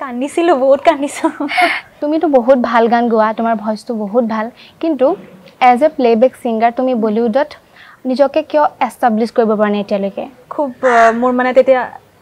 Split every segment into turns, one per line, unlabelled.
কান্দিছিলো বহুত কান্দিছো
তুমি তো বহুত ভাল গান গোৱা তোমাৰ ভয়েসটো বহুত ভাল কিন্তু এজ এ প্লেবেক সিঙ্গাৰ তুমি বলিউডত নিজকে কিয় এস্টাবলিশ কৰিব পৰা নাই এতিয়ালৈকে
খুব মোৰ মানে তেতিয়া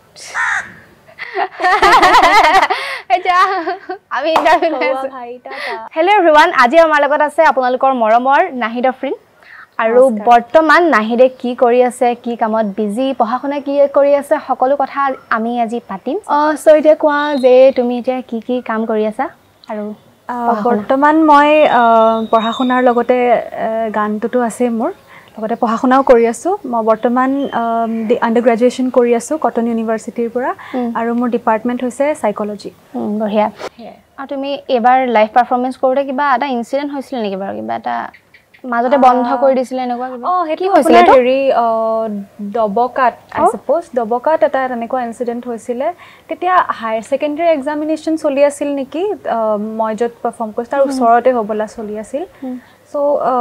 এটা আমি ইন্টাৰভিউ লৈ আছো ভাই টাটা হেল্ল এভৰিৱান আজি আমাৰ লগত আছে আপোনালোকৰ মৰমৰ নাহিদ আফৰিন আৰু বৰ্তমান নাহিদে কি কৰি আছে কি কামত বিজি পঢ়াখনে কি কৰি আছে সকলো কথা আমি আজি পাতিম সো এতিয়া কোৱা যে তুমি এতিয়া কি কাম কৰি আছা আৰু
বৰ্তমান মই পঢ়াখনৰ লগতে গানটোতো আছে মোৰ লগতে পঢ়াখনাও কৰি আছো মই বৰ্তমান আন্ডাৰ গ্ৰেজুৱেচন কৰি আছো কটন ইউনিভাৰ্চিটিৰ পৰা আৰু মোৰ ডিপাৰ্টমেন্ট হৈছে সাইকোলজি
বঢ়িয়া আৰু তুমি এবাৰ লাইভ পাৰফৰম্যান্স কৰোতে কিবা এটা ইনসিডেন্ট হৈছিল নেকি বাৰু কিবা এটা মাজতে বন্ধ কৰি দিছিল এনেকুৱা কিবা
কি হৈছিল তো হেৰি দবকাট আই সাপোজ দবকাট এটা এনেকুৱা ইনসিডেন্ট হৈছিল তেতিয়া হায়াৰ সেকেন্ডাৰী এক্সামিনেশন চলি আছিল নেকি মই যত পাৰফৰ্ম কৰিছ তাৰ ওচৰতে হবলা চলি আছিল সো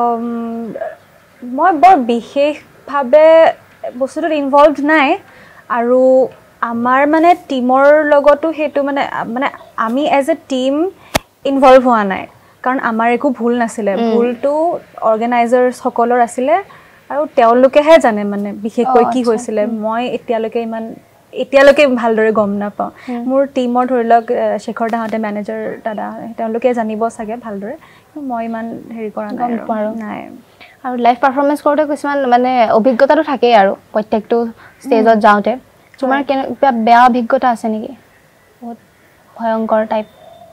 মই বৰ বিশেষ ভাবে বস্তুটোত ইনভলভড নাই আৰু আমাৰ মানে টিমৰ লগতো হেতু মানে আমি এজ এ টিম ইনভলভ হোৱা নাই কাৰণ আমাৰ একো ভুল নাছিলে ভুলটো অৰ্গানাইজাৰ্স সকলৰ আছিলে আৰু তেওঁলোকেহে জানে মানে বিশেষকৈ কি হৈছিল মই এতিয়ালৈকে ভালদৰে গম নাপাওঁ মোৰ টিমৰ ধৰিলক শেখৰ দাহতে মেনেজাৰ দাদা তেওঁলোকে জানিব চাগে ভালদৰে মই ইমান হেৰি কৰা নাই
আৰু লাইভ পাৰফৰম্যান্স কৰোতে কিছুমান মানে অভিজ্ঞতাটো থাকে আৰু প্ৰত্যেকটো ষ্টেজত যাওতে তোমাৰ কিবা বেয়া অভিজ্ঞতা আছে নেকি বহুত ভয়ংকৰ টাইপ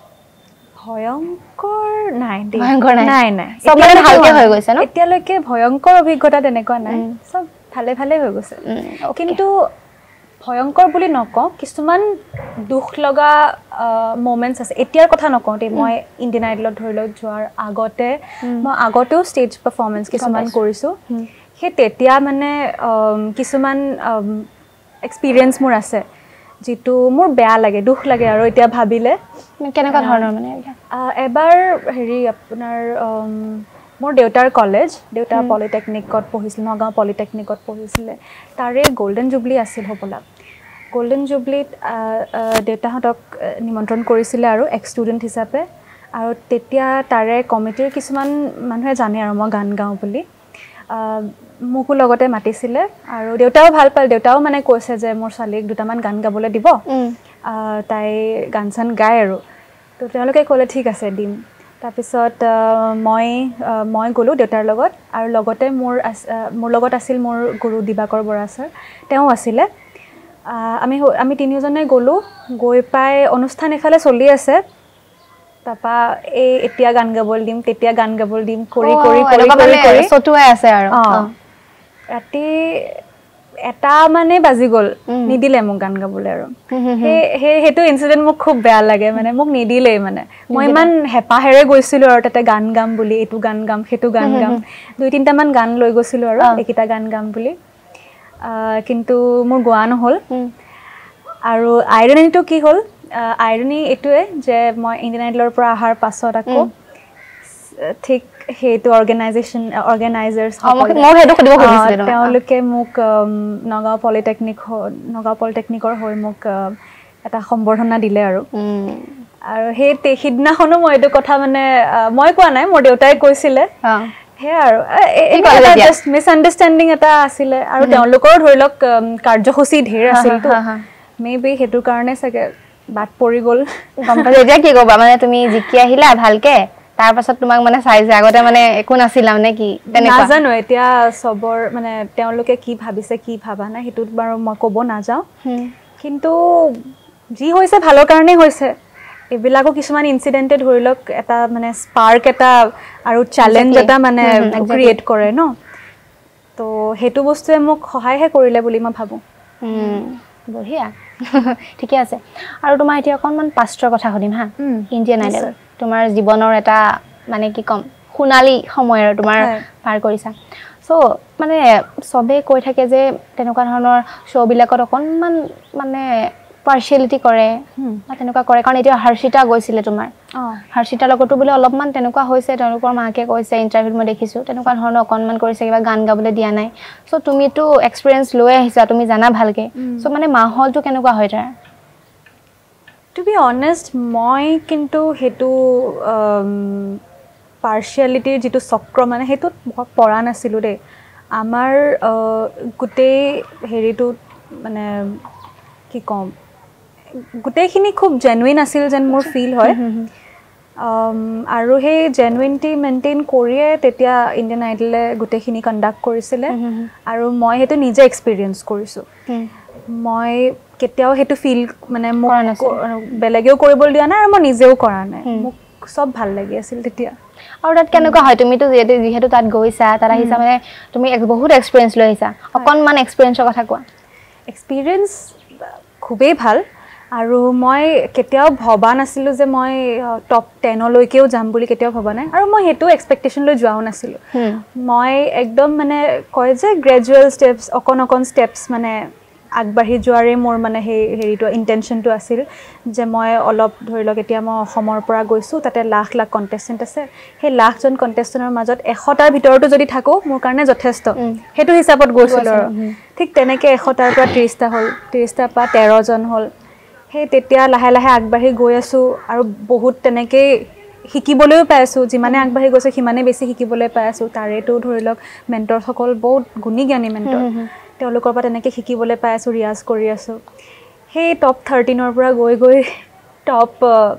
ভয়ংকৰ নাই
সব মানে ভালকে হৈ গৈছে ন
এতিয়ালৈকে ভয়ংকৰ অভিজ্ঞতা তেনেকুৱা নাই সব ভালে হৈ গৈছে কিন্তু ভয়ংকৰ বুলি নকওঁ কিছুমান দুখ লগা মোমেন্টস আছে এতিয়াৰ কথা নকওঁ তে মই ইণ্ডিয়ান আইডলত ধৰিলৈ যোৱাৰ আগতে মই আগতেও ষ্টেজ পাৰফৰম্যান্স কিছুমান কৰিছো হে তেতিয়া মানে কিছুমান এক্সপেৰিয়েন্স মোৰ আছে যেটো মোৰ বেয়া লাগে দুখ লাগে আৰু এতিয়া ভাবিলে
কেনেকুৱা ধৰণৰ মানে
এবাৰ হেৰি আপোনাৰ মোৰ দেউতাৰ কলেজ দেউতা পলিটেকনিকত পঢ়িছিল নগাঁও পলিটেকনিকত পঢ়িছিল তাৰে গোল্ডেন জুবলি আছিল হবলা গোল্ডেন জুবলিত দেউতাহঁতক নিমন্ত্ৰণ কৰিছিল আৰু এক ষ্টুডেন্ট হিচাপে আৰু তেতিয়া তাৰে কমিটিৰ কিছুমান মানুহে জানে আৰু মই গান গাওঁ বুলি মোকো লগতে মাতিছিল আৰু দেউতাও ভাল পাল দেউতাও মানে কৈছে যে মোৰ ছোৱালীক দুটামান গান গাবলৈ দিব তাই গান গায় আৰু তো তেওঁলোকে ক'লে ঠিক আছে দিম তাৰপিছত মই গলো দেউতাৰ লগত আৰু লগতে মোৰ লগত আছিল মোৰ গুৰু দিবাকৰ বৰা স্যাৰ তেওঁ আছিল আমি তিনিজনে গলো গৈ পাই অনুষ্ঠান এফালে চলি আছে তাপা এতিয়া গান গাবলৈ দিম তেতিয়া গান গাবলৈ দিম কৰি
সতুৱাই আছে আৰু
ৰাতি এটা মানে বাজি গল নিদিলে মোক গান গাবলৈ আৰু হেতু ইনসিডেন্ট মোক খুব বেয়া লাগে মানে মোক নিদিলে মানে মই ইমান হেপাহেৰে গৈছিলো আৰু তাতে গান গাম বুলি এটু গান গাম হেতু গান গাম দুই তিনটা মান গান লৈ গৈছিলো আৰু একিটা গান গাম বুলি কিন্তু মোৰ গোৱা নহল আৰু আইৰনিটো কি হল আইৰনি এটোৱে যে মই ইণ্ডিয়ান আইডলৰ পৰা আহাৰ পাছত আকৌ ঠিক হেতু অৰ্গানাইজাৰ্স তেওঁলোকে মোক নগাঁও পলিটেকনিকৰ হৈ মোক এটা সম্বৰ্ধনা দিলে আৰু সেই সিদিনাখনো মই এইটো কথা মানে মই কোৱা নাই মোৰ দেউতাই কৈছিলে হে আৰু জাস্ট মিসআন্ডাৰষ্টেণ্ডিং এটা আছিল আৰু তেওঁলোকৰ ধৰিলক কাৰ্যসূচী ঢেৰ আছিল তো মেবি হেতু কাৰণে চাগে বাট পৰি গল
গম পালে এতিয়া কি কবা মানে তুমি জিকি আহিলা ভালকে তাৰ পাছত তোমাক মানে চাইছে আগতে মানে একো নাছিল মানে কি
তেনেকুৱা নাজানো এতিয়া সবৰ মানে তেওঁলোকে কি ভাবিছে কি ভাবা না হেতুত বাৰু মই ক'ব নাযাও কিন্তু যি হৈছে ভালৰ কাৰণে হৈছে এবিলাকো কিছুমান ইনসিডেন্টে ধৰিলক এটা মানে স্পাৰ্ক এটা আৰু চ্যালেঞ্জ এটা মানে ক্ৰিয়েট কৰে ন তো হেতু বস্তুৱে মোক সহায়হে কৰিলে বুলি মই ভাবো
বঢ়িয়া ঠিকে আছে আৰু তোমাৰ এতিয়া অকনমান পাষ্টৰ কথা সুধিম হা ইণ্ডিয়ান আইডল তোমাৰ জীৱনৰ এটা মানে কি কম খুনালি সময় আৰু তোমাৰ পাৰ কৰিছা সো মানে সবে কৈ থাকে যে তেনেকুৱা ধৰণৰ শো বিলাকত অকনমান মানে পাৰ্শিয়ালিটি কৰে বা তেনেকুৱা কৰে কাৰণ এতিয়া হৰ্ষিতা গৈছিল তোমাৰ হৰ্ষিতা লগতো বলে অলপমান তেনেকুৱা হৈছে তেওঁলোকৰ মাকে কৈছে ইন্টাৰভিউত মই দেখিছো তেনেকুৱা ধৰণৰ অকনমান কৰিছে কিবা গান গাবলৈ দিয়া নাই সো তুমি তো এক্সপেৰিয়েন্স লৈ আহিছা তুমি জানা ভালকে সো মানে মাহলটো কেনেকুৱা হয় তাৰ
টু বি অনেষ্ট মই কিন্তু হেতু পাৰ্চিয়ালিটিৰ যেটো চক্ৰ মানে হেতুত পৰা নাছিলো দে আমাৰ গুটেই হেৰিটো মানে কি কম গুটেইখিনি খুব জেনুইন আছিল যেন মোৰ ফিল হয় আৰু সেই জেনুইনিটি মেইনটেইন কৰিয়ে তেতিয়া ইণ্ডিয়ান আইডলে গুটেইখিনি কণ্ডাক্ট কৰিছিলে আৰু মই হেতু নিজে এক্সপেৰিয়েন্স কৰিছো মই কেতিয়াও হেতু ফিল মানে মোক বেলেগেও কৰিবলৈ দিয়া নাই আৰু মই নিজেও কৰা নাই মোক সব ভাল লাগি আছিল তেতিয়া
আৰু তাত কেনেকুৱা হয় তুমি তো যেহেতু তাত গৈছা তাত আহিছা মানে তুমি বহুত এক্সপেৰিয়েন্স লৈ আহিছা অকনমান এক্সপেৰিয়েন্সৰ কথা কোৱা
এক্সপেৰিয়েন্স খুবেই ভাল আৰু মই কেতিয়াও ভবা নাছিলো যে মই টপ 10 লৈকেও যাম বুলি কেতিয়াও ভবা নাই আৰু মই হেতু এক্সপেক্টেশন লৈ যোৱাও নাছিলো মই একদম মানে কয় যে গ্ৰেজুৱেল ষ্টেপস অকন ষ্টেপস মানে আগবাঢ়ি যোৱাৰে মোৰ মানে হেৰিটো ইন্টেনশনটো আছিল যে মই অলপ ধৰি লওক এতিয়া মই অসমৰ পৰা গৈছো তাতে লাখ লাখ কন্টেস্টেন্ট আছে সেই লাখজন কন্টেস্টেন্টৰ মাজত 100টাৰ ভিতৰতো যদি থাকো মোৰ কাৰণে যথেষ্ট হেতু হিচাপত গৈছিল ঠিক তেনেকে 100টাৰ পৰা 30টা হল 30টাৰ পৰা 13 জন হল হে তেতিয়া লাহে লাহে আগবাঢ়ি গৈ আছো আৰু বহুত তেনেকে শিকিবলৈও পাই আছো যিমানে আগবাঢ়ি গৈছে সিমানে বেছি শিকিবলৈ পাই আছো তাৰেটো ধৰি লওক মেন্টৰ সকল বহুত গুণী জ্ঞানী মেন্টৰ তেওঁলোকৰ পৰা তেনেকে শিকিবলৈ পাই আছো ৰিয়াজ কৰি আছো সেই টপ 13 ৰ পৰা গৈ টপ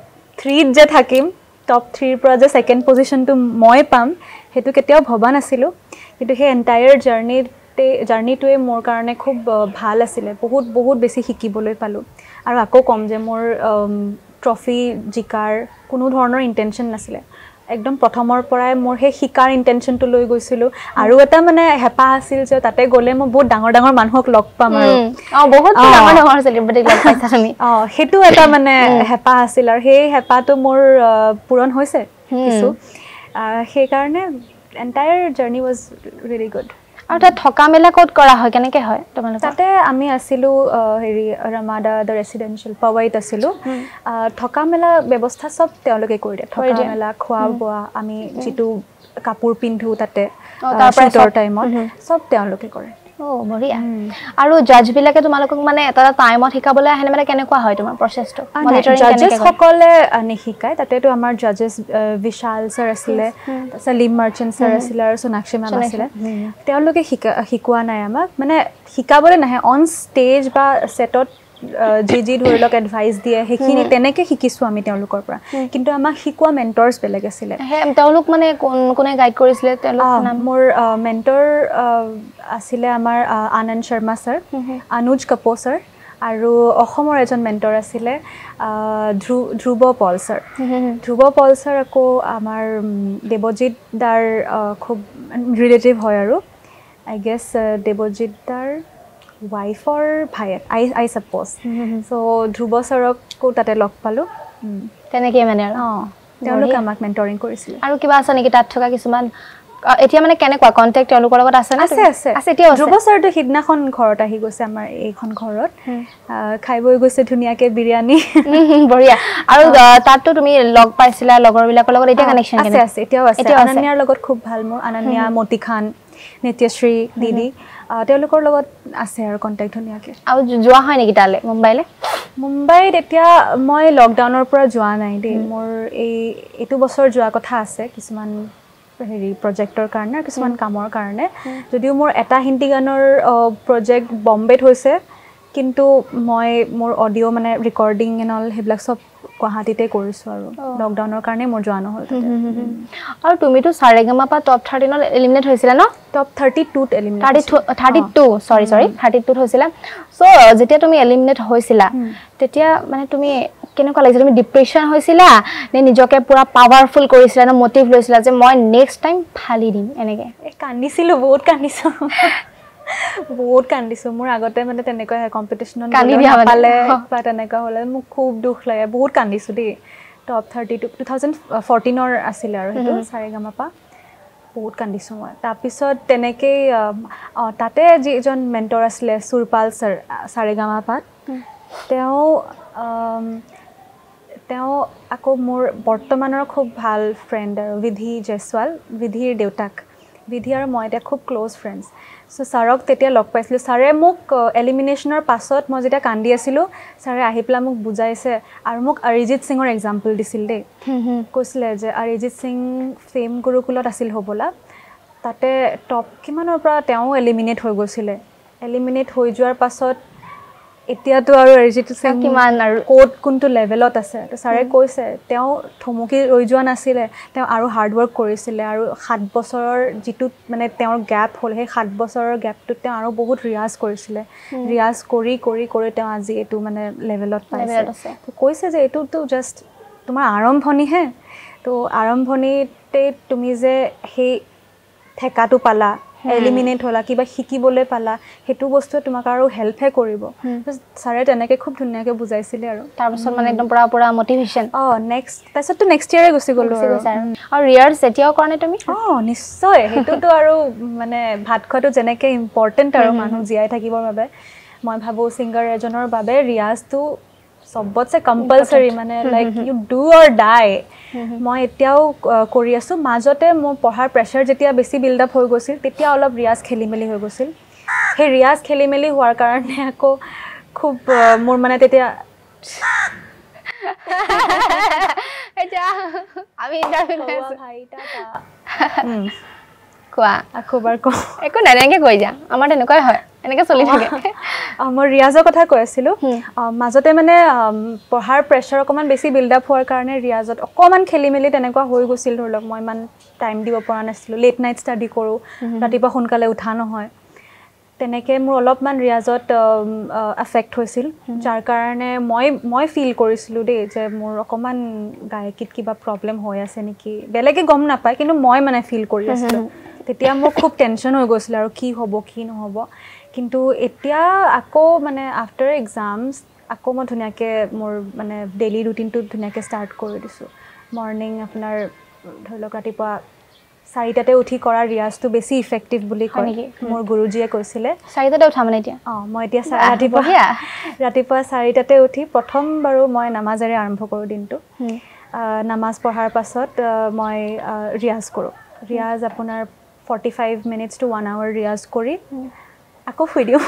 3 যে থাকিম টপ 3 ৰ পৰা যে সেকেন্ড পজিশনটো মই পাম হেতু কেতিয়াও ভবা নাছিলো কিন্তু সেই এন্টায়াৰ জাৰ্নিটোৱে মোৰ কাৰণে খুব ভাল আছিলে বহুত বেছি শিকিবলৈ পালো আৰু আকৌ কম যে মোৰ ট্ৰফি জিকাৰ কোনো ধৰণৰ ইন্টেনশন নাছিলে একদম প্ৰথমৰ পৰাই মোৰ সেই শিকাৰ ইন্টেনশনটো লৈ গৈছিলো আৰু এটা মানে হেপা আছিল যে তাতে গলে মই বহুত ডাঙৰ মানুহক লগ পাম আৰু
বহুত ডাঙৰ সেলিব্ৰিটি লগ পাইছা তুমি
হেতু এটা মানে হেপা আছিল আৰু সেই হেপাটো মোৰ পূৰণ হৈছে কিছু সেই কাৰণে entire journey was really good
আৰু তাত থকা মেলা কোড কৰা হয় কেনেকে হয় তোমালোকৰ
তাতে আমি আছিলো হেৰি ৰমাদা দ ৰেসিডেন্সিয়েল পাৱাইত আছিলো থকা মেলা ব্যৱস্থা সব তেওঁলোকে কৰি দিয়ে থকা মেলা খোৱা বোৱা আমি যেটো কাপোৰ পিন্ধু তাতে তাৰ পৰা টাইমত সব তেওঁলোকে কৰে
বঢ়িয়া আৰু জাজ বিলাকে তোমালোকক মানে এটা টাইমত শিকাবলৈ আহে মানে কেনেকুৱা হয় তোমাৰ প্ৰসেসটো মনিটৰিং কেনেকৈ
জাজেস সকলে নিশিকায় তাতেটো আমাৰ জাজেস বিশাল স্যাৰ আছিলে সলিম মাৰ্চেন্ট স্যাৰ আছিলে আৰু সোনাক্ষী মেম আছিলে তেওঁলোকে শিকোৱা নাই আমাক মানে শিকাবলৈ নাহে অন ষ্টেজ বা সেটত জি ধৰি লওক এডভাইস দিয়ে হেখিনি তেনেকে শিকিছো আমি তেওঁলোকৰ পৰা কিন্তু আমাক শিকোৱা মেন্টৰস বেলেগ আছিলে
তেওঁলোক মানে কোনে গাইড কৰিছিলে তেওঁলোক নাম
মোৰ মেন্টৰ আছিলে আমাৰ আনন্দ শৰ্মা স্যাৰ অনুজ কাপুৰ স্যাৰ আৰু অসমৰ এজন মেন্টৰ আছিলে ধ্ৰুব পল স্যাৰ আকৌ আমাৰ দেৱজিৎ দাৰ খুব ৰিলেটিভ হয় আৰু আই গেছ দেৱজিৎ দাৰ ওয়াইফৰ ভাইয়েক আই সাপোজ সো ধ্ৰুব স্যাৰকো তাতে লগ পালো
তেনেকৈ মানে আৰু
তেওঁলোকে আমাক মেন্টৰিং কৰিছিল
আৰু কিবা আছে নেকি তাত থকা কিছুমান এতিয়া মানে কেনেকুৱা কন্টাক্ট তেওঁলোকৰ লগত আছে না
আছে এতিয়া ধ্ৰুব স্যাৰটো হিদনাখন ঘৰত আহি গৈছে আমাৰ এইখন ঘৰত খাই বৈ গৈছে ধুনিয়াকে বিৰিয়ানী
বঢ়িয়া আৰু তাতটো তুমি লগ পাইছিলা লগৰ বিলাকৰ লগত এতিয়া কানেকশন
আছে এতিয়াও আছে অনন্যাৰ লগত খুব ভাল মোৰ অনন্যা মতি খান নিত্যশ্ৰী দিদি তেওঁলোকৰ লগত আছে আৰু কন্টাক্ট ধুনিয়াকে
আৰু যোৱা হয় নেকি তালে
মুম্বাইত এতিয়া মই লকডাউনৰ পৰা যোৱা নাই দেই মোৰ এইটো বছৰ যোৱা কথা আছে কিছুমান হেৰি প্ৰজেক্টৰ কাৰণে কিছুমান কামৰ কাৰণে যদিও মোৰ এটা হিন্দী গানৰ প্ৰজেক্ট বম্বেত হৈছে কিন্তু মই মোৰ অডিও মানে ৰেকৰ্ডিং এণ্ড অল হেবিলাক সব গুৱাহাটীতে কৰিছো আৰু লকডাউনৰ কাৰণে মোৰ যোৱা নহল
আৰু তুমিতো সাৰেগামাপা টপ 13 ত এলিমিনেট হৈছিলা ন
টপ 32 ত এলিমিনেট
32 হৈছিলা সো যেতিয়া তুমি এলিমিনেট হৈছিলা তেতিয়া মানে তুমি কেনেকুৱা লাগিছিল তুমি ডিপ্ৰেছন হৈছিলা নে নিজকে পুৰা পাৱাৰফুল কৰিছিলা না মোটিভ লৈছিলা যে মই নেক্সট টাইম ফালি দিম এনেকে
কান্দিছিলো বহুত কান্দিছো মোৰ আগতে মানে তেনেকৈ কম্পিটিশনত পালে বা তেনেকুৱা হলে মোক খুব দুখ লাগে বহুত কান্দিছো দেই টপ 32 2014 ৰ আছিল আৰু হেতু সাৰেগামাপা বহুত কান্দিছো মই তাৰ পিছত তেনেকৈ তাতে যিজন মেন্টৰ আছিলে সুৰপাল স্যাৰ সাৰেগামাপাত তেওঁ আকৌ মোৰ বৰ্তমানৰ খুব ভাল ফ্ৰেণ্ড আৰু বিধি জয়সৱাল বিধিৰ দেউতাক বিধি আৰু মই এতিয়া খুব ক্লোজ ফ্ৰেণ্ডছ সো ছাৰক তেতিয়া লগ পাইছিলোঁ ছাৰে মোক এলিমিনেশ্যনৰ পাছত মই যেতিয়া কান্দি আছিলোঁ ছাৰে আহি পেলাই মোক বুজাইছে আৰু মোক অৰিজিত সিঙৰ এক্সাম্পল দিছিল দেই কৈছিলে যে অৰিজিত সিং ফেম গুৰুকুলত আছিল হ'বলা তাতে টপ কিমানৰ পৰা তেওঁ এলিমিনেট হৈ গৈছিলে এলিমিনেট হৈ যোৱাৰ পাছত এতিয়াতো আৰু অৰিজিত সিং
কিমান আৰু
কোড কোনটো লেভেলত আছে তো ছাৰে কৈছে তেওঁ থমকি ৰৈ যোৱা নাছিলে তেওঁ আৰু হাৰ্ড ৱৰ্ক কৰিছিলে আৰু 7 বছৰৰ যিটো মানে তেওঁৰ গ্যাপ হ'ল সেই 7 বছৰৰ গ্যাপটোত তেওঁ আৰু বহুত ৰিয়াজ কৰিছিলে ৰিয়াজ কৰি কৰি কৰি তেওঁ আজি এইটো মানে লেভেলত পাইছে তো কৈছে যে এইটোতো জাষ্ট তোমাৰ আৰম্ভণিহে তো আৰম্ভণিতে তুমি যে সেই ঠেকাটো পালা এলিমিনেট হলা কিবা শিকিবলৈ পালা হেতু বস্তু তোমাক আৰু হেল্পহে কৰিব ছাৰে তেনেকৈ খুব ধুনীয়াকৈ বুজাইছিলে আৰু
তাৰপিছত মানে একদম পুৰা মটিভেশ্যন
তাৰপিছততো নেক্সট ইয়াৰে গুচি গ'লো
আৰু ৰিয়াৰ্ছ এতিয়াও কৰা নাই তুমি
নিশ্চয় সেইটোতো আৰু মানে ভাত খোৱাটো যেনেকৈ ইম্পৰ্টেণ্ট আৰু মানুহ জীয়াই থাকিবৰ বাবে মই ভাবোঁ ছিংগাৰ এজনৰ বাবে ৰিয়াজটো চবতছে কম্পালচৰি মানে like you do or die মই এতিয়াও কৰি আছোঁ মাজতে মোৰ পঢ়াৰ প্ৰেছাৰ যেতিয়া বেছি বিল্ড আপ হৈ গৈছিল তেতিয়া অলপ ৰিয়াজ খেলি মেলি হৈ গৈছিল সেই ৰিয়াজ খেলি মেলি হোৱাৰ কাৰণে আকৌ খুব মোৰ মানে তেতিয়া
আমি ইণ্টাৰভিউ লৈ আছোঁ কোৱা
আকৌ এবাৰ কওঁ
একো নাই এনেকৈ কৈ যা আমাৰ তেনেকুৱাই হয় এনেকৈ চলি থাকে
মই ৰিয়াজৰ কথা কৈ আছিলোঁ মাজতে মানে পঢ়াৰ প্ৰেছাৰ অকণমান বেছি বিল্ড আপ হোৱাৰ কাৰণে ৰিয়াজত অকণমান খেলি মেলি তেনেকুৱা হৈ গৈছিল ধৰি লওক মই ইমান টাইম দিব পৰা নাছিলোঁ লেট নাইট ষ্টাডি কৰোঁ ৰাতিপুৱা সোনকালে উঠা নহয় তেনেকৈ মোৰ অলপমান ৰিয়াজত এফেক্ট হৈছিল যাৰ কাৰণে মই ফিল কৰিছিলোঁ দেই যে মোৰ অকণমান গায়কীত কিবা প্ৰব্লেম হৈ আছে নেকি বেলেগে গম নাপায় কিন্তু মই মানে ফিল কৰি আছিলোঁ তেতিয়া মোৰ খুব টেনশ্যন হৈ গৈছিল আৰু কি হ'ব কি নহ'ব কিন্তু এতিয়া আকৌ মানে আফটাৰ এক্সামছ আকৌ মই ধুনীয়াকৈ মোৰ মানে ডেইলি ৰুটিনটো ধুনীয়াকৈ ষ্টাৰ্ট কৰি দিছোঁ মৰ্ণিং আপোনাৰ ধৰি লওক ৰাতিপুৱা 4টাতে উঠি কৰা ৰিয়াজটো বেছি ইফেক্টিভ বুলি কয় মোৰ গুৰুজীয়ে কৈছিলে
4টাতে উঠা মানে এতিয়া
মই এতিয়া ৰাতিপুৱা 4টাতে উঠি প্ৰথম বাৰু মই নামাজেৰে আৰম্ভ কৰোঁ দিনটো নামাজ পঢ়াৰ পাছত মই ৰিয়াজ কৰোঁ ৰিয়াজ আপোনাৰ 45 minutes to 1 hour ৰিয়াজ কৰি আকৌ শুই দিওঁ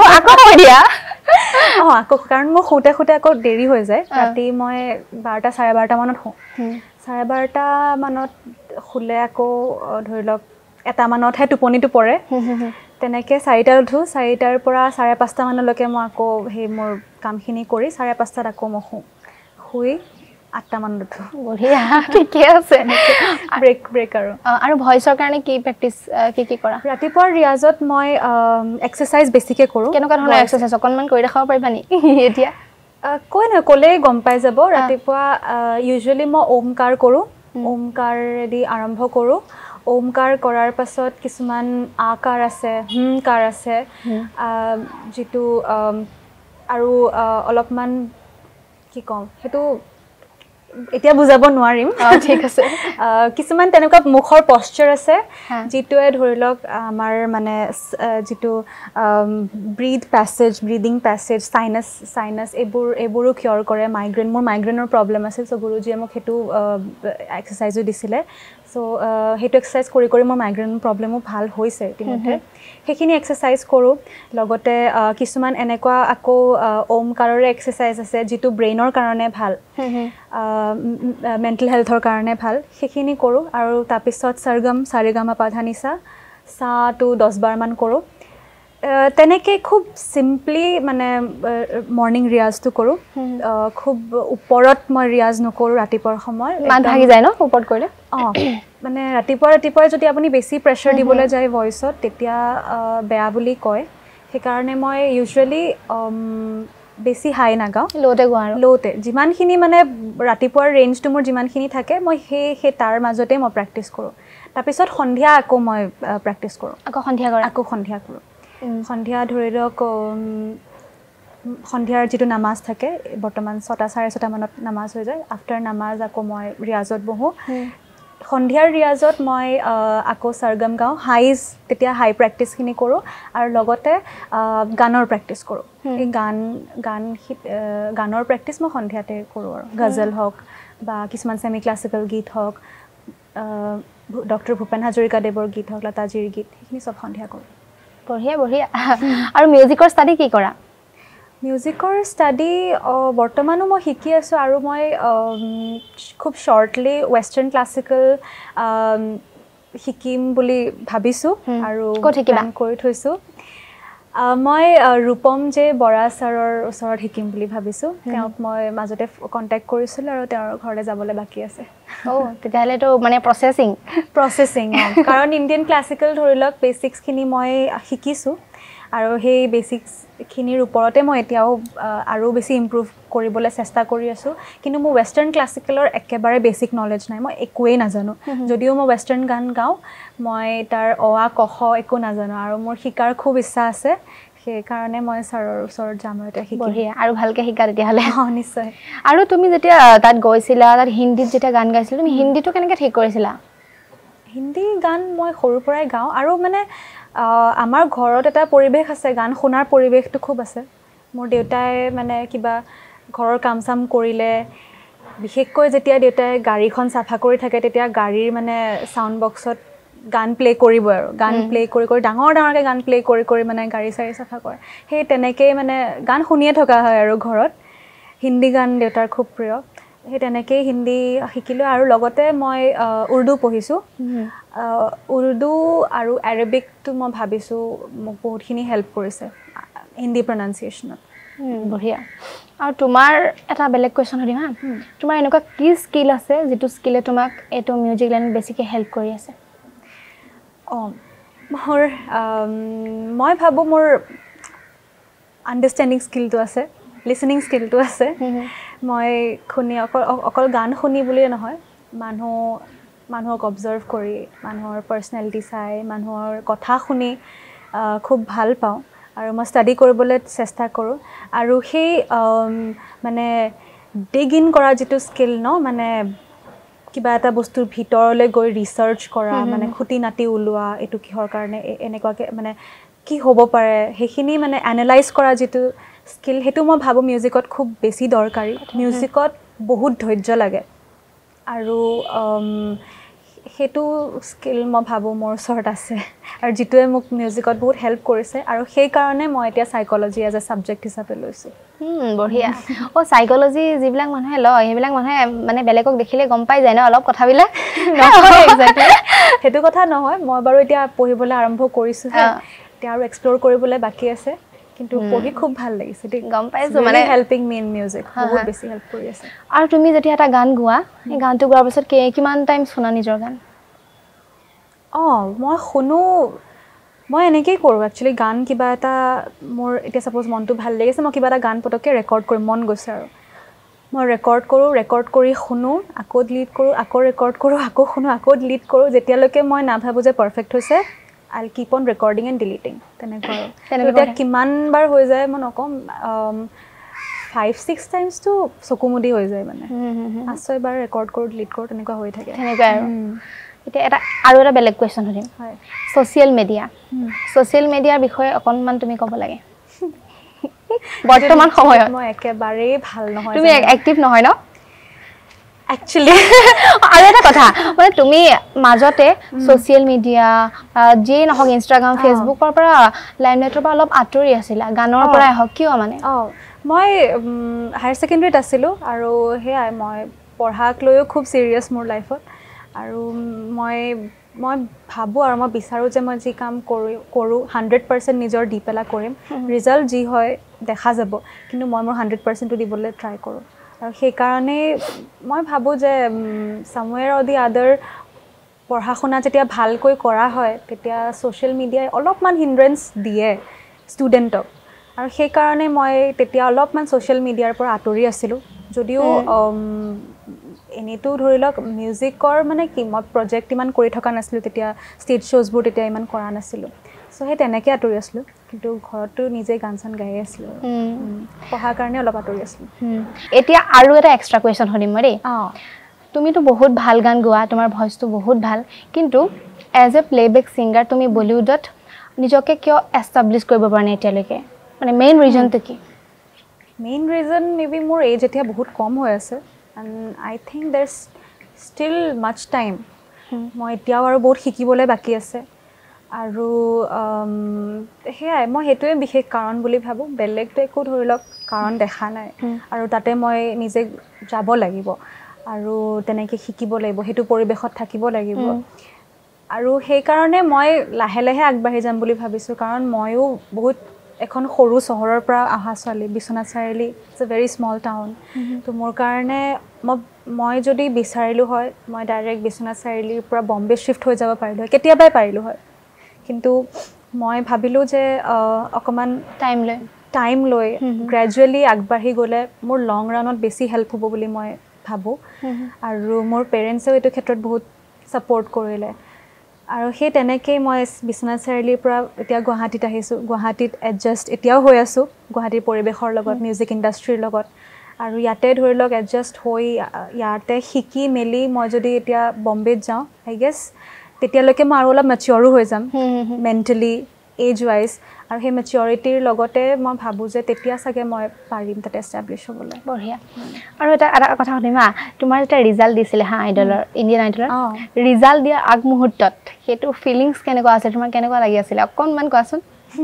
আকৌ কাৰণ মোৰ শুতে আকৌ দেৰি হৈ যায় ৰাতি মই 12টা 12:30 মানত শুওঁ 12:30 মানত শুলে আকৌ ধৰি লওক 1টা মানতহে টোপনিটো পৰে তেনেকৈ 4টাত উঠোঁ 4টাৰ পৰা 5:30 মানলৈকে মই আকৌ সেই মোৰ কামখিনি কৰি 5:30 আকৌ মই শুই 8টা মানত উঠোঁ
বঢ়িয়া ঠিকে আছে
ব্ৰেক
আৰু ভইচৰ কাৰণে কি প্ৰেক্টিছ কি কৰা
ৰাতিপুৱাৰ ৰিয়াজত মই এক্সাৰচাইজ বেছিকৈ কৰোঁ
কেনেকুৱা ধৰণৰ এক্সাৰচাইজ অকণমান কৰি দেখাব পাৰিবা নি এতিয়া
ক'লেই গম পাই যাব ৰাতিপুৱা ইউজুৱেলি মই ওমকাৰ কৰোঁ ওমকাৰেদি আৰম্ভ কৰোঁ ওমকাৰ কৰাৰ পাছত কিছুমান আকাৰ আছে কাৰ আছে যিটো আৰু অলপমান কি ক'ম সেইটো এতিয়া বুজাব নোৱাৰিম
ঠিক আছে
কিছুমান তেনেকুৱা মুখৰ পশ্চাৰ আছে যিটোৱে ধৰি লওক আমাৰ মানে যিটো ব্ৰিডিং পেছেজ চাইনাছ এইবোৰো কিয়ৰ কৰে মোৰ মাইগ্ৰেনৰ প্ৰব্লেম আছিল চ' গুৰুজীয়ে মোক সেইটো এক্সাৰচাইজো দিছিলে চ' সেইটো এক্সাৰচাইজ কৰি মোৰ মাইগ্ৰেনৰ প্ৰব্লেমো ভাল হৈছে ইতিমধ্যে সেইখিনি এক্সাৰচাইজ কৰোঁ লগতে কিছুমান এনেকুৱা আকৌ ওমকাৰৰে এক্সাৰচাইজ আছে যিটো ব্ৰেইনৰ কাৰণে ভাল মেণ্টেল হেল্থৰ কাৰণে ভাল সেইখিনি কৰোঁ আৰু তাৰপিছত সৰগম সাৰেগামা পাধানিসা সাটো 10 বাৰমান কৰোঁ তেনেকৈ খুব চিম্পলি মানে মৰ্ণিং ৰিয়াজটো কৰোঁ খুব ওপৰত মই ৰিয়াজ নকৰোঁ ৰাতিপুৱাৰ সময়
মান ভাগি যায় ন ওপৰত কৰিলে
মানে ৰাতিপুৱাই যদি আপুনি বেছি প্ৰেছাৰ দিবলৈ যায় ভইচত তেতিয়া বেয়া বুলি কয় সেইকাৰণে মই ইউজুৱেলি বেছি হাই নাগাওঁ লওতে যিমানখিনি মানে ৰাতিপুৱাৰ ৰেঞ্জটো মোৰ যিমানখিনি থাকে মই সেই তাৰ মাজতে মই প্ৰেক্টিছ কৰোঁ তাৰপিছত সন্ধিয়া আকৌ মই প্ৰেক্টিছ কৰোঁ আকৌ সন্ধিয়া কৰোঁ সন্ধিয়া ধৰি লওক সন্ধিয়াৰ যিটো নামাজ থাকে বৰ্তমান 6টা 6:30 মানত নামাজ হৈ যায় আফটাৰ নামাজ আকৌ মই ৰিয়াজত বহোঁ সন্ধিয়াৰ ৰিয়াজত মই আকৌ সৰগম গাওঁ তেতিয়া হাই প্ৰেক্টিছখিনি কৰোঁ আৰু লগতে গানৰ প্ৰেক্টিছ কৰোঁ এই গানৰ প্ৰেক্টিছ মই সন্ধিয়াতে কৰোঁ আৰু গজল হওক বা কিছুমান ছেমি ক্লাছিকেল গীত হওক ডক্টৰ ভূপেন হাজৰিকাদেৱৰ গীত হওক লতাজিৰ গীত সেইখিনি চব সন্ধিয়া কৰোঁ
বঢ়িয়া বঢ়িয়া আৰু মিউজিকৰ ষ্টাডি কি কৰা
মিউজিকৰ ষ্টাডি বৰ্তমানো মই শিকি আছোঁ আৰু মই খুব শ্বৰ্টলি ৱেষ্টাৰ্ণ ক্লাছিকেল শিকিম বুলি ভাবিছোঁ আৰু প্লেন কৰি থৈছোঁ মই ৰূপম জে বৰা ছাৰৰ ওচৰত শিকিম বুলি ভাবিছোঁ তেওঁক মই মাজতে কণ্টেক্ট কৰিছিলোঁ আৰু তেওঁৰ ঘৰলৈ যাবলৈ বাকী আছে
তেতিয়াহ'লেতো মানে প্ৰচেছিং
কাৰণ ইণ্ডিয়ান ক্লাছিকেল ধৰি লওক বেচিক্সখিনি মই শিকিছোঁ আৰু সেই বেচিক্সখিনিৰ ওপৰতে মই এতিয়াও আৰু বেছি ইম্প্ৰুভ কৰিবলৈ চেষ্টা কৰি আছোঁ কিন্তু মোৰ ৱেষ্টাৰ্ণ ক্লাছিকেলৰ একেবাৰে বেচিক নলেজ নাই মই একোৱেই নাজানো যদিও মই ৱেষ্টাৰ্ণ গান গাওঁ মই তাৰ অ আ ক খ একো নাজানো আৰু মোৰ শিকাৰ খুব ইচ্ছা আছে সেইকাৰণে মই ছাৰৰ ওচৰত যাম আৰু এতিয়া শিকিম
আৰু ভালকৈ শিকা তেতিয়াহ'লে
নিশ্চয়
আৰু তুমি যেতিয়া তাত গৈছিলা তাত হিন্দীত যেতিয়া গান গাইছিলা তুমি হিন্দীটো কেনেকৈ ঠিক কৰিছিলা
হিন্দী গান মই সৰুৰ পৰাই গাওঁ আৰু মানে আমাৰ ঘৰত এটা পৰিৱেশ আছে গান শুনাৰ পৰিৱেশটো খুব আছে মোৰ দেউতাই মানে কিবা ঘৰৰ কাম চাম কৰিলে বিশেষকৈ যেতিয়া দেউতাই গাড়ীখন চাফা কৰি থাকে তেতিয়া গাড়ীৰ মানে ছাউণ্ড বক্সত গান প্লে কৰিব আৰু গান প্লে কৰি কৰি ডাঙৰকৈ গান প্লে কৰি কৰি মানে গাড়ী চাড়ী চাফা কৰে সেই তেনেকৈয়ে মানে গান শুনিয়ে থকা হয় আৰু ঘৰত হিন্দী গান দেউতাৰ খুব প্ৰিয় সেই তেনেকেই হিন্দী শিকিলোঁ আৰু লগতে মই উৰ্দু পঢ়িছোঁ উৰ্দু আৰু এৰাবিকটো মই ভাবিছোঁ মোক বহুতখিনি হেল্প কৰিছে হিন্দী প্ৰনাউন্সিয়েশ্যনত
বঢ়িয়া আৰু তোমাৰ এটা বেলেগ কুৱেশ্যন সুধিম হা তোমাৰ এনেকুৱা কি স্কিল আছে যিটো স্কিলে তোমাক এইটো মিউজিক লাইনত বেছিকৈ হেল্প কৰি আছে
মই ভাবোঁ মোৰ আণ্ডাৰষ্টেণ্ডিং স্কিলটো আছে লিচনিং স্কিলটো আছে মই শুনি অকল গান শুনি বুলিয়ে নহয় মানুহক অবজাৰ্ভ কৰি মানুহৰ পাৰ্চনেলিটি চাই মানুহৰ কথা শুনি খুব ভাল পাওঁ আৰু মই ষ্টাডি কৰিবলৈ চেষ্টা কৰোঁ আৰু সেই মানে ডিগ ইন কৰা যিটো স্কিল ন মানে কিবা এটা বস্তুৰ ভিতৰলৈ গৈ ৰিচাৰ্চ কৰা মানে খুটি নাটি ওলোৱা এইটো কিহৰ কাৰণে এনেকুৱাকৈ মানে কি হ'ব পাৰে সেইখিনি মানে এনালাইজ কৰা যিটো স্কিল সেইটো মই ভাবোঁ মিউজিকত খুব বেছি দৰকাৰী মিউজিকত বহুত ধৈৰ্য লাগে আৰু সেইটো স্কিল মই ভাবোঁ মোৰ ওচৰত আছে আৰু যিটোৱে মোক মিউজিকত বহুত হেল্প কৰিছে আৰু সেইকাৰণে মই এতিয়া চাইক'লজি এজ এ ছাবজেক্ট হিচাপে লৈছোঁ
বঢ়িয়া চাইক'লজি যিবিলাক মানুহে লয় সেইবিলাক মানুহে মানে বেলেগক দেখিলে গম পাই যায় ন অলপ কথাবিলাক
সেইটো কথা নহয় মই বাৰু এতিয়া পঢ়িবলৈ আৰম্ভ কৰিছোঁহে এতিয়া আৰু এক্সপ্ল'ৰ কৰিবলৈ বাকী আছে কিন্তু পঢ়ি খুব ভাল লাগিছে
গম পাইছোঁ মানে
হেল্পিং মি ইন মিউজিক বহুত বেছি হেল্প কৰি আছে
আৰু তুমি যেতিয়া এটা গান গোৱা সেই গানটো গোৱাৰ পিছত কিমান টাইম শুনা নিজৰ গান
মই শুনো মই এনেকৈয়ে কৰোঁ একচুৱেলি গান কিবা এটা মোৰ এতিয়া ছাপ'জ মনটো ভাল লাগিছে মই কিবা এটা গান পটককৈ ৰেকৰ্ড কৰিম মন গৈছে আৰু মই ৰেকৰ্ড কৰি শুনো আকৌ ডিলিট কৰোঁ আকৌ ৰেকৰ্ড কৰোঁ আকৌ শুনো আকৌ ডিলিট কৰোঁ যেতিয়ালৈকে মই নাভাবোঁ যে পাৰফেক্ট হৈছে I keep on recording and deleting তেনেকুৱা আৰু এতিয়া কিমানবাৰ হৈ যায় মই নকওঁ 5-6 টাইমছটো চকুমুদি হৈ যায় মানে 5-6বাৰ ৰেকৰ্ড কৰোঁ ডিলিট কৰোঁ তেনেকুৱা হৈ থাকে
তেনেকুৱা আৰু এতিয়া আৰু এটা বেলেগ কুৱেশ্যন সুধিম
হয়
ছ'চিয়েল মিডিয়াৰ বিষয়ে অকণমান তুমি ক'ব লাগে বৰ্তমান সময়ত
মই একেবাৰেই ভাল নহয়
তুমি এক্টিভ নহয় ন
একচুৱেলি
আৰু এটা কথা মানে তুমি মাজতে ছ'চিয়েল মিডিয়া যিয়ে নহওক ইনষ্টাগ্ৰাম ফেচবুকৰ পৰা লাইমলাইটৰ পৰা অলপ আঁতৰি আছিলা গানৰ পৰাই হওক কিয় মানে
মই হায়াৰ ছেকেণ্ডেৰীত আছিলোঁ আৰু সেয়াই মই পঢ়াক লৈও খুব ছিৰিয়াছ মোৰ লাইফত আৰু মই ভাবোঁ আৰু মই বিচাৰোঁ যে মই যি কাম কৰোঁ 100% নিজৰ দি পেলাই কৰিম ৰিজাল্ট যি হয় দেখা যাব কিন্তু মই মোৰ 100%টো দিবলৈ ট্ৰাই কৰোঁ আৰু সেইকাৰণেই মই ভাবোঁ যে চামৱেৰ অৰ দি আদাৰ পঢ়া শুনা যেতিয়া ভালকৈ কৰা হয় তেতিয়া ছ'চিয়েল মিডিয়াই অলপমান হিণ্ড্ৰেঞ্চ দিয়ে ষ্টুডেণ্টক আৰু সেইকাৰণে মই তেতিয়া অলপমান ছ'চিয়েল মিডিয়াৰ পৰা আঁতৰি আছিলোঁ যদিও এনেইতো ধৰি লওক মিউজিকৰ মানে কি মই প্ৰজেক্ট ইমান কৰি থকা নাছিলোঁ তেতিয়া ষ্টেজ শ্ব'জবোৰ তেতিয়া ইমান কৰা নাছিলোঁ চ' সেই তেনেকৈ আঁতৰি আছিলোঁ কিন্তু ঘৰতো নিজে গান চান গায়ে আছিলোঁ পঢ়াৰ কাৰণে অলপ আঁতৰি আছিলোঁ
এতিয়া আৰু এটা এক্সট্ৰা কুৱেশ্যন সুধিম মই দেই তুমিতো বহুত ভাল গান গোৱা তোমাৰ ভইচটো বহুত ভাল কিন্তু এজ এ প্লেবেক ছিংগাৰ তুমি বলিউডত নিজকে কিয় এষ্টাব্লিছ কৰিব পৰা নাই এতিয়ালৈকে মানে মেইন ৰিজনটো কি
মেইন ৰিজন মেবি মোৰ এজ এতিয়া বহুত কম হৈ আছে and I think there is still much time মই এতিয়াও আৰু বহুত শিকিবলৈ বাকি আছে আৰু সেয়াই মই সেইটোৱে বিশেষ কাৰণ বুলি ভাবোঁ বেলেগটো একো ধৰি লওক কাৰণ দেখা নাই আৰু তাতে মই নিজে যাব লাগিব আৰু তেনেকৈ শিকিব লাগিব সেইটো পৰিৱেশত থাকিব লাগিব আৰু সেইকাৰণে মই লাহে লাহে আগবাঢ়ি যাম বুলি ভাবিছোঁ কাৰণ ময়ো বহুত এখন সৰু চহৰৰ পৰা অহা ছোৱালী Biswanath Chariali it's a very small town তো মোৰ কাৰণে মই যদি বিচাৰিলোঁ হয় মই ডাইৰেক্ট বিশ্বনাথ চাৰিআলিৰ পৰা বম্বে শ্বিফ্ট হৈ যাব পাৰিলোঁ হয় কেতিয়াবাই পাৰিলোঁ হয় কিন্তু মই ভাবিলোঁ যে অকণমান টাইম লৈ গ্ৰেজুৱেলি আগবাঢ়ি গ'লে মোৰ লং ৰানত বেছি হেল্প হ'ব বুলি মই ভাবোঁ আৰু মোৰ পেৰেণ্টছেও এইটো ক্ষেত্ৰত বহুত ছাপৰ্ট কৰিলে আৰু সেই তেনেকেই মই বিশ্বনাথ চাৰিআলিৰ পৰা এতিয়া গুৱাহাটীত আহিছোঁ গুৱাহাটীত এডজাষ্ট এতিয়াও হৈ আছোঁ গুৱাহাটীৰ পৰিৱেশৰ লগত মিউজিক ইণ্ডাষ্ট্ৰীৰ লগত আৰু ইয়াতে ধৰি লওক এডজাষ্ট হৈ ইয়াতে শিকি মেলি মই যদি এতিয়া বম্বেত যাওঁ আই গেছ তেতিয়ালৈকে মই আৰু অলপ মেচিয়ৰো হৈ যাম মেণ্টেলি এজ ৱাইজ আৰু সেই মেচিয়ৰিটিৰ লগতে মই ভাবোঁ যে তেতিয়া চাগে মই পাৰিম তাতে এষ্টাব্লিছ হ'বলৈ
বঢ়িয়া আৰু এটা কথা সুধিম হা তোমাৰ যেতিয়া ৰিজাল্ট দিছিলে হা আইডলৰ ইণ্ডিয়ান আইডলৰ ৰিজাল্ট দিয়া আগমুহূৰ্তত সেইটো ফিলিংছ কেনেকুৱা আছিল তোমাৰ কেনেকুৱা লাগি আছিলে অকণমান কোৱাচোন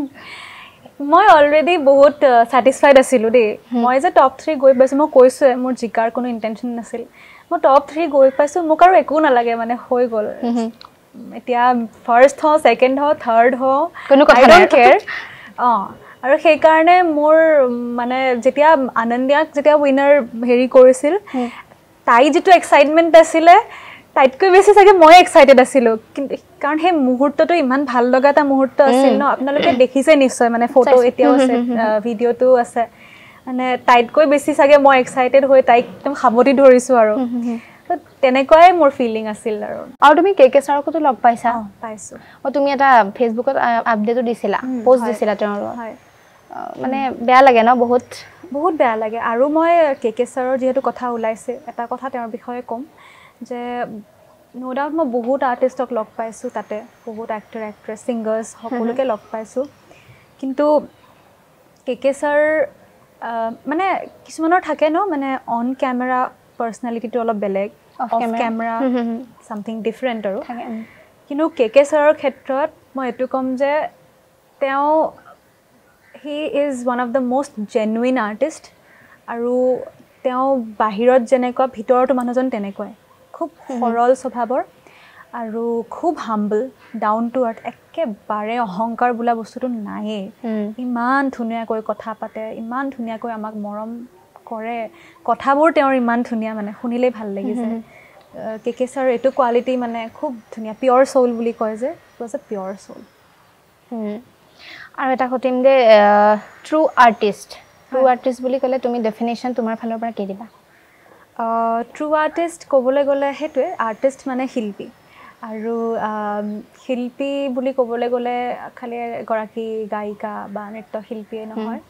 মই অলৰেডি বহুত ছেটিছফাইড আছিলোঁ দেই মই যে টপ 3 গৈ পাইছোঁ মই কৈছোঁৱে মোৰ জিকাৰ কোনো ইণ্টেনশ্যন নাছিল মই টপ 3 গৈ পাইছোঁ মোক আৰু একো নালাগে মানে হৈ গ'ল এতিয়া ফাৰ্ষ্ট হওঁ ছেকেণ্ড হওঁ থাৰ্ড হওঁ আই ডোণ্ট কেয়াৰ আৰু সেইকাৰণে মোৰ মানে যেতিয়া আনন্দিয়াক যেতিয়া উইনাৰ হেৰি কৰিছিল তাই যিটো এক্সাইটমেণ্ট আছিলে তাইতকৈ বেছি চাগে মই এক্সাইটেড আছিলোঁ কিন্তু কাৰণ সেই মুহূৰ্তটো ইমান ভাল লগা এটা মুহূৰ্ত আছিল ন আপোনালোকে দেখিছে নিশ্চয় মানে ফটো এতিয়াও আছে ভিডিঅ'টো আছে মানে তাইতকৈ বেছি চাগে মই এক্সাইটেড হৈ তাইক একদম সাৱটি ধৰিছোঁ আৰু তেনেকুৱাই মোৰ ফিলিং আছিল আৰু
তুমি কে ছাৰকতো লগ পাইছা
পাইছোঁ
তুমি এটা ফেচবুকত আপডেটো দিছিলা পোষ্ট দিছিলা তেওঁৰ মানে বেয়া লাগে ন বহুত
বেয়া লাগে আৰু মই কে ছাৰৰ যিহেতু কথা ওলাইছে এটা কথা তেওঁৰ বিষয়ে ক'ম যে নো ডাউট মই বহুত আৰ্টিষ্টক লগ পাইছোঁ তাতে বহুত এক্টৰ এক্ট্ৰেছ ছিংগাৰ্ছ সকলোকে লগ পাইছোঁ কিন্তু কে ছাৰ মানে কিছুমানৰ থাকে ন মানে অন কেমেৰা পাৰ্চনেলিটিটো অলপ বেলেগ অফ কেমেৰা ছামথিং ডিফাৰেণ্ট আৰু কিন্তু কে ছাৰৰ ক্ষেত্ৰত মই এইটো ক'ম যে তেওঁ he is one of the most genuine artist আৰু তেওঁ বাহিৰত যেনেকুৱা ভিতৰতো মানুহজন তেনেকুৱাই খুব সৰল স্বভাৱৰ আৰু খুব হাম্বল ডাউন টু আৰ্থ একেবাৰে অহংকাৰ বোলা বস্তুটো নায়েই ইমান ধুনীয়াকৈ কথা পাতে ইমান ধুনীয়াকৈ আমাক মৰম কৰে কথাবোৰ তেওঁৰ ইমান ধুনীয়া মানে শুনিলেই ভাল লাগি যায় কে ছাৰ এইটো কোৱালিটি মানে খুব ধুনীয়া পিয়'ৰ চ'ল বুলি কয় যে ইট ৱাজ এ পিয়'ৰ চ'ল
আৰু এটা সুধিম যে ট্ৰু আৰ্টিষ্ট বুলি ক'লে তুমি ডেফিনেশ্যন তোমাৰ ফালৰ পৰা কি দিবা
ট্ৰু আৰ্টিষ্ট ক'বলৈ গ'লে সেইটোৱে আৰ্টিষ্ট মানে শিল্পী আৰু শিল্পী বুলি ক'বলৈ গ'লে খালি এগৰাকী গায়িকা বা নৃত্যশিল্পীয়ে নহয়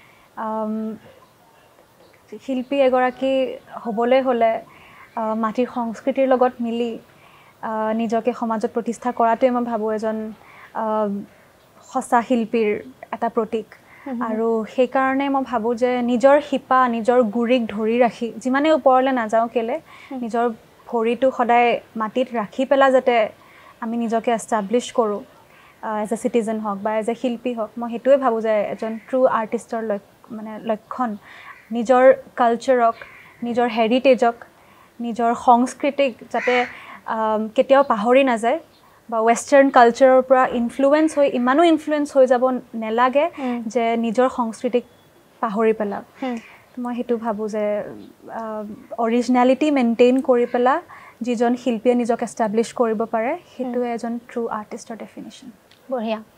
শিল্পী এগৰাকী হ'বলৈ হ'লে মাটিৰ সংস্কৃতিৰ লগত মিলি নিজকে সমাজত প্ৰতিষ্ঠা কৰাটোৱে মই ভাবোঁ এজন সঁচা শিল্পীৰ এটা প্ৰতীক আৰু সেইকাৰণে মই ভাবোঁ যে নিজৰ শিপা নিজৰ গুৰিক ধৰি ৰাখি যিমানে ওপৰলৈ নাযাওঁ কেলে নিজৰ ভৰিটো সদায় মাটিত ৰাখি পেলাই যাতে আমি নিজকে এষ্টাব্লিছ কৰোঁ এজ এ চিটিজেন হওক বা এজ এ শিল্পী হওক মই সেইটোৱে ভাবোঁ যে এজন ট্ৰু আৰ্টিষ্টৰ মানে লক্ষণ নিজৰ কালচাৰক নিজৰ হেৰিটেজক নিজৰ সংস্কৃতিক যাতে কেতিয়াও পাহৰি নাযায় বা ৱেষ্টাৰ্ণ কালচাৰৰ পৰা ইমানো ইনফ্লুৱেঞ্চ হৈ যাব নালাগে যে নিজৰ সংস্কৃতিক পাহৰি পেলাওক মই সেইটো ভাবোঁ যে অৰিজিনেলিটি মেইনটেইন কৰি পেলাই যিজন শিল্পীয়ে নিজক এষ্টাব্লিছ কৰিব পাৰে সেইটোৱে এজন ট্ৰু আৰ্টিষ্টৰ ডেফিনেশ্যন
বঢ়িয়া